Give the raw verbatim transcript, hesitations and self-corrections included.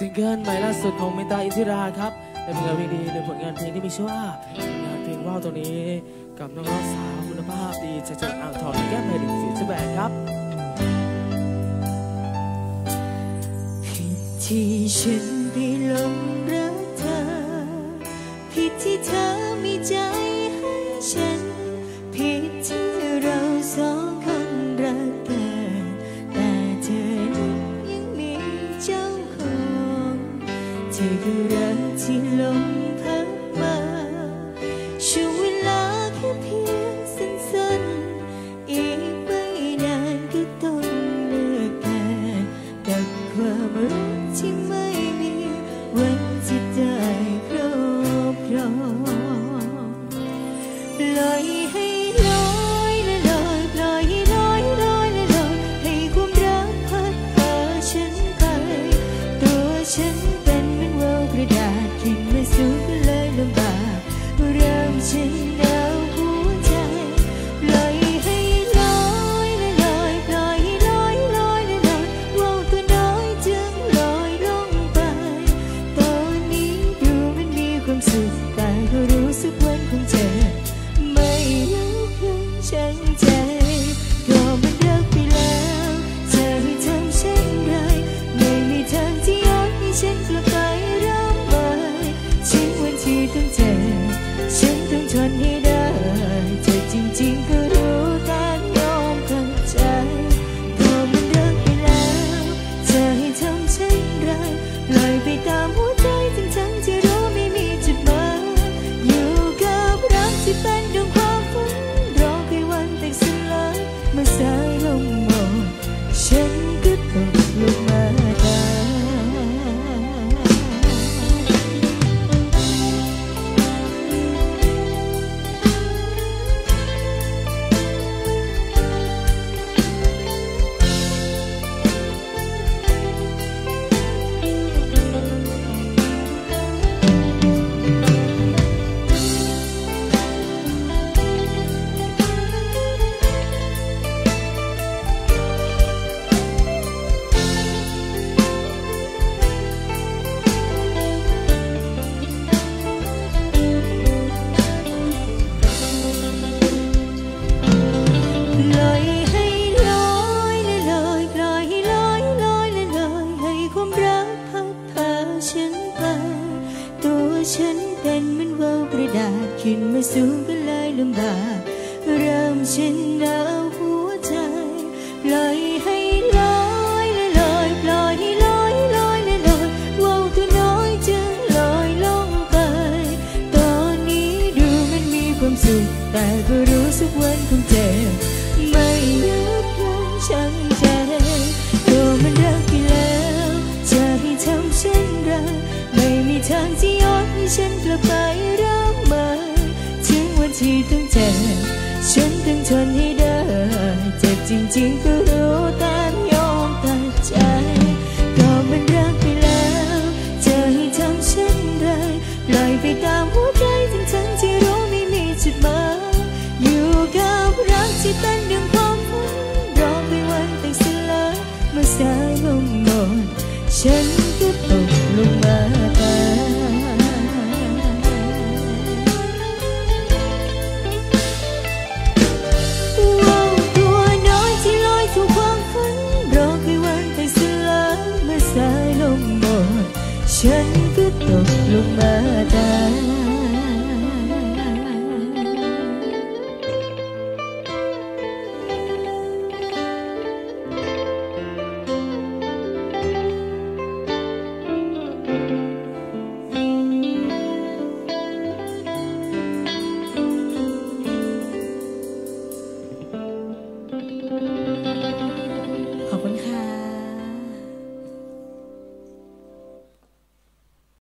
ซิงเกิลใหม่ล่าสุดของเมตาอินทิราครับเป็นผลงานเพลงดีในผลงานเพลงที่มีชื่อว่าผลงานเพลงว่าวตัวนี้กับนักร้องสาวคุณภาพดีจากจังหวัดอ่างทองแก้มเพลินสีชแบกครับผิดที่ฉันไปหลงรักเธอผิดที่เธอมีใจให้ฉันผิดที่เราสองคนรักกันแต่เธอนั้นยังมีเจ้าของเธอคือรักที่ลมพัดมาช่วงเวลาแค่เพียงสั้นๆอีกไม่นานก็ต้องเลิกกันกับความรักที่ไม่มีวันจะได้ครอบครองปล่อยให้ลอยละลอยปล่อยให้ลอยลอยละลอยให้ความรักพัดพาฉันไปตัวฉันเป็นเหมือนว่าวกระดาษขึ้นมาสูงก็เลยลำบากเริ่มฉันหนาวหัวใจปล่อยให้ลอยละลอยปล่อยให้ลอยลอยละลอยว่าวตัวน้อยจึงลอยลงไปตอนนี้ดูมันมีความสุขแต่ก็รู้สึกวันของเธอไม่รู้เพียงช่างใจก็มันรักไปแล้วเธอให้ทำเช่นไรไม่มีทางที่ยอมให้ฉันกลับไปรักใหม่ฉันวันที่ต้องเจอฉันต้องทนให้ได้เธอจริงๆก็รู้แต่ยอมเข้าใจก็มันรักไปแล้วเธอให้ทำเช่นไรปล่อยไปตามหัวใจทั้งๆที่รู้ไม่มีจุดหมายอยู่กับรักที่เป็นดวงความฝันรอแค่วันแตกสลายเมื่อสายลมหมดฉันก็ตกลงมาตายปล่อยให้ลอยละลอยปล่อยให้ลอยลอยละลอยให้ความรักพัดพาฉันไปตัวฉันเป็นเหมือนว่าวกระดาษขึ้นมาสูงก็เลยลำบากเริ่มฉันหนาวหัวใจปล่อยให้ลอยละลอยปล่อยให้ลอยลอยละลอยว่าวตัวน้อยจึงลอยลงไปตอนนี้ดูมันมีความสุขแต่ก็รู้สึกวันของเธอไม่ยับยั้งชั่งใจตัวมันรักไปแล้วจะให้ทำเช่นไรไม่มีทางที่ยอมให้ฉันกลับไปรักใหม่ถึงวันที่ต้องเจอฉันต้องทนให้ได้เจ็บจริงๆก็รู้แต่ยอมตัดใจก็มันรักไปแล้วจะให้ทำเช่นไรปล่อยไปตามหัวใจทั้งๆที่รู้ไม่มีจุดหมายอยู่กับรักที่เป็นดังความฝันรอไปวันแตกสลายเมื่อสายลมหมดฉันก็ตกลงมาตายว่าวตัวน้อยที่ลอยสู่ความฝันรอแค่วันแตกสลายเมื่อสายลมหมดฉันก็ตกลงมา